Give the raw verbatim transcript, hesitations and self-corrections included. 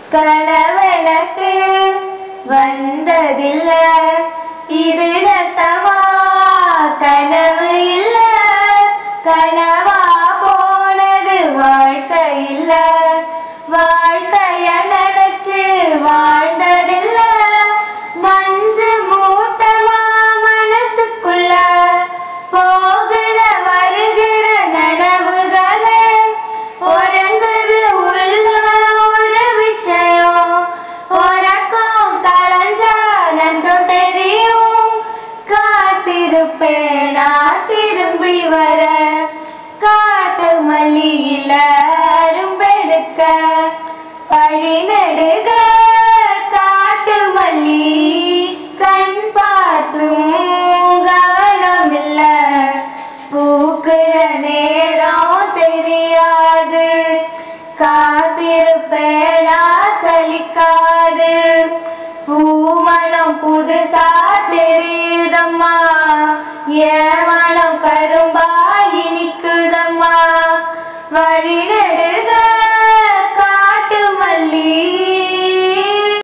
கனவெனக்கு வந்ததில்ல இது ரசமா கனவு இல்ல கனவா போனது வாழ்க்கை இல்ல வாழ்க்கைய நினைச்சு வாழ்ந்ததில்ல மஞ்சு மூட்டமா மனசுக்குள்ள போகிற வருகிற நனவுகளே உறங்குது உள்ள ஒரு விஷயம் உறக்கம் கலஞ்சா நஞ்சம் தெரியும் காத்திருப்பேனா திரும்பி வர காட்டு மல்லியில அரும்பெடுக்க பழி நெடுக காட்டு மல்லி கண் பார்த்தும் கவனமில்ல பூக்குற நேரம் தெரியாது காத்திருப்பேனா சலிக்காது பூமணம் புதுசா தெரியுதம்மா என் மனம் கரும்பா இனிக்குதம்மா வழி நெடுக